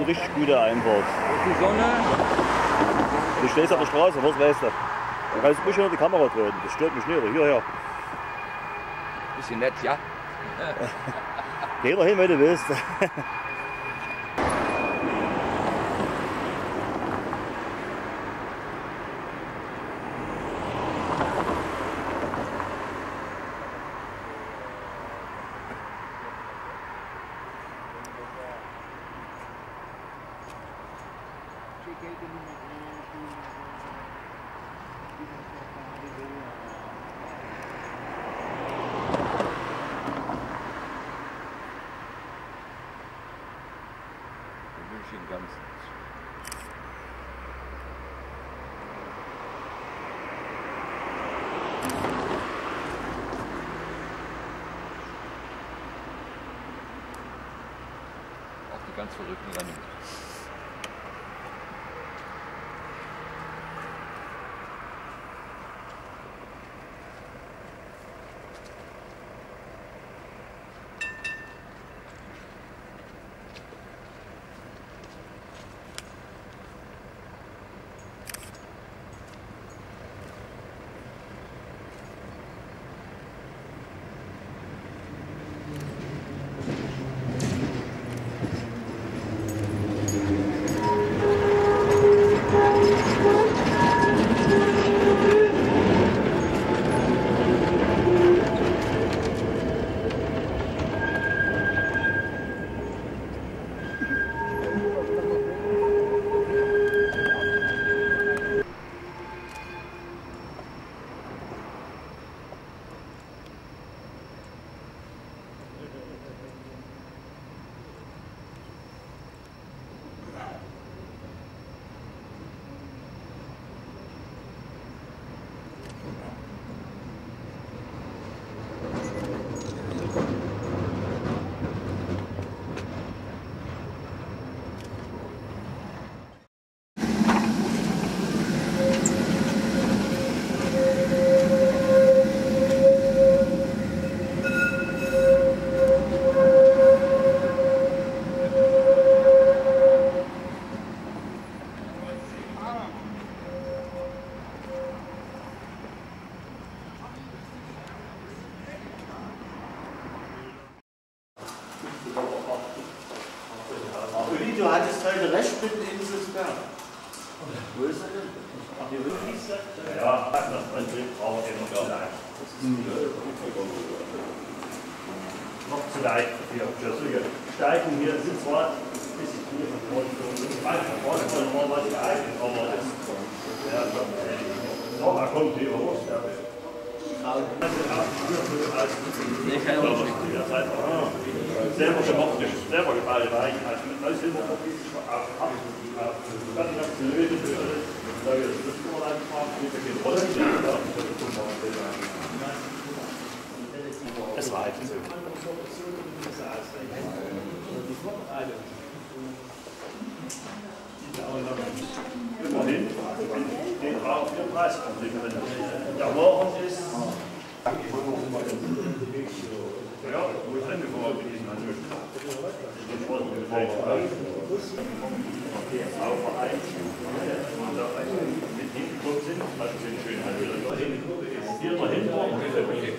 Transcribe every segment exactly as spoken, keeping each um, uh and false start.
eine richtig gute Einfahrt. Die Sonne. Du stehst auf der Straße, was weißt du? Da kannst du ruhig hinter die Kamera treten, das stört mich nicht. Hierher. Bisschen nett, ja? Geh doch hin, wenn du willst. Auch die ganz verrückten Rennen. Du hattest heute recht mit dem Inselsberg. Wo ist er denn? Ach, hier wird nichts. Ja, das Prinzip braucht ihr noch zu leicht. Noch zu leicht für die Steigen hier sind zwar ein bisschen hier von vorne, ich weiß von vorne von vorne was geeignet, aber das ist ja schon so, da kommt die raus. Selber gemacht, selber gefallen, weil ich als neues Hilferprofi habe. Dann habe ich die Löwe für das Vorland gemacht, mit den Rollen. Es war halt so. Immerhin, den brauchen wir Preiskonflikt. Der Morgen ist. Ja, wo ist angefangen mit diesen Ansprüchen? Den Sport mit dem auch Verein, mit hingekommen sind, was sind schön hier dahinter.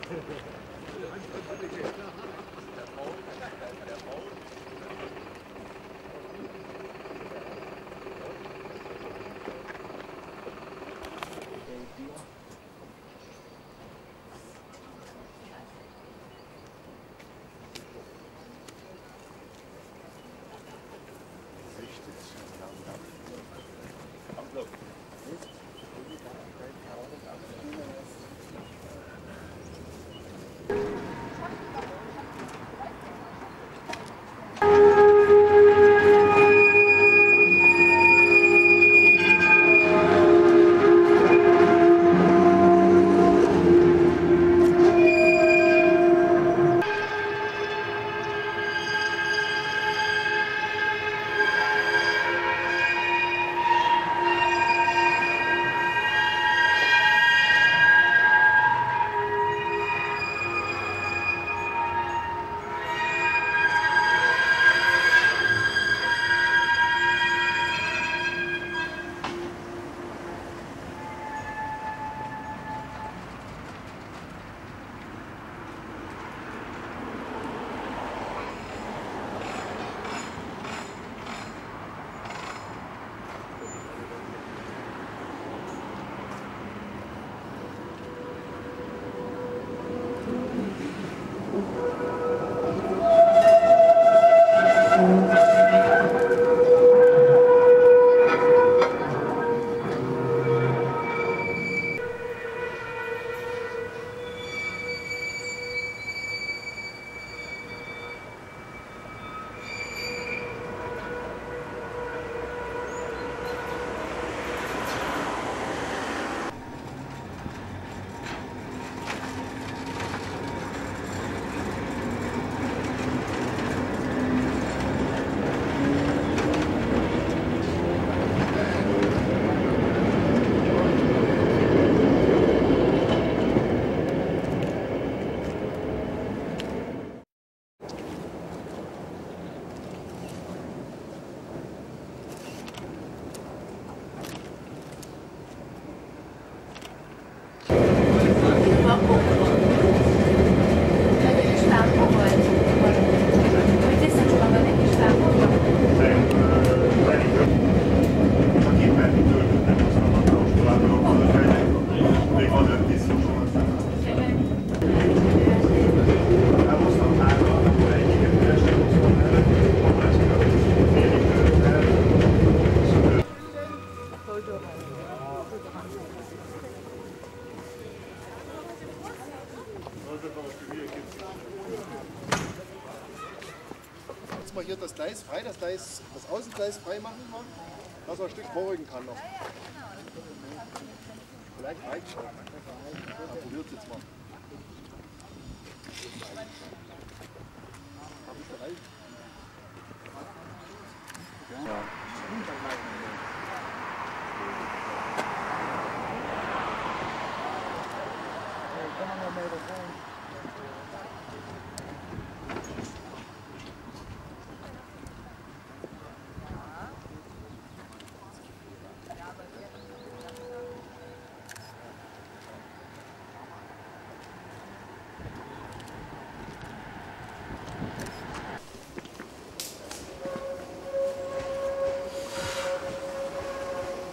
Jetzt mal hier das Gleis frei, das, Gleis, das Außengleis frei machen, dass er ein Stück vorrücken kann noch. Vielleicht reicht es schon. Ja, probiert es jetzt mal. Hab ich bereit? Ja.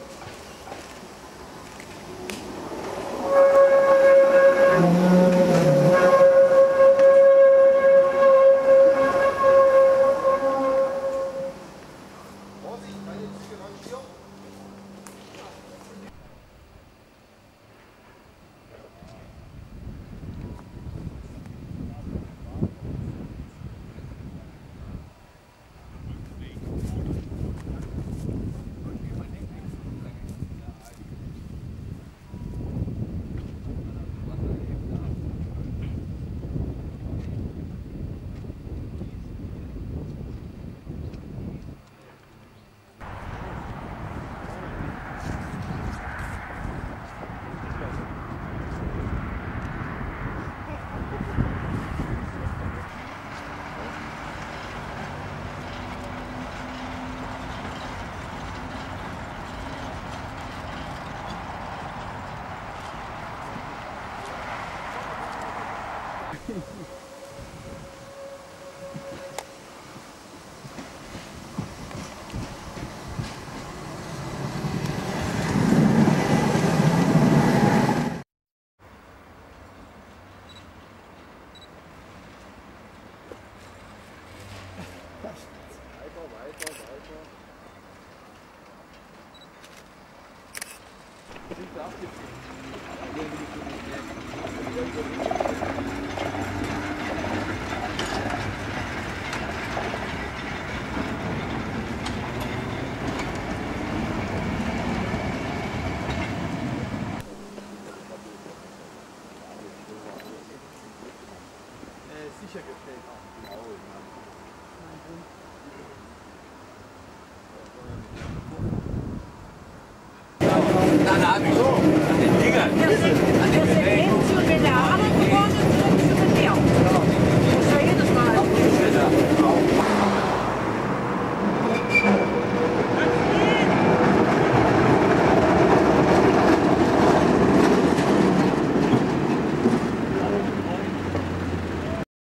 Thank you. Sichergestellt auch. Na, na, wieso? An den Dingern. An den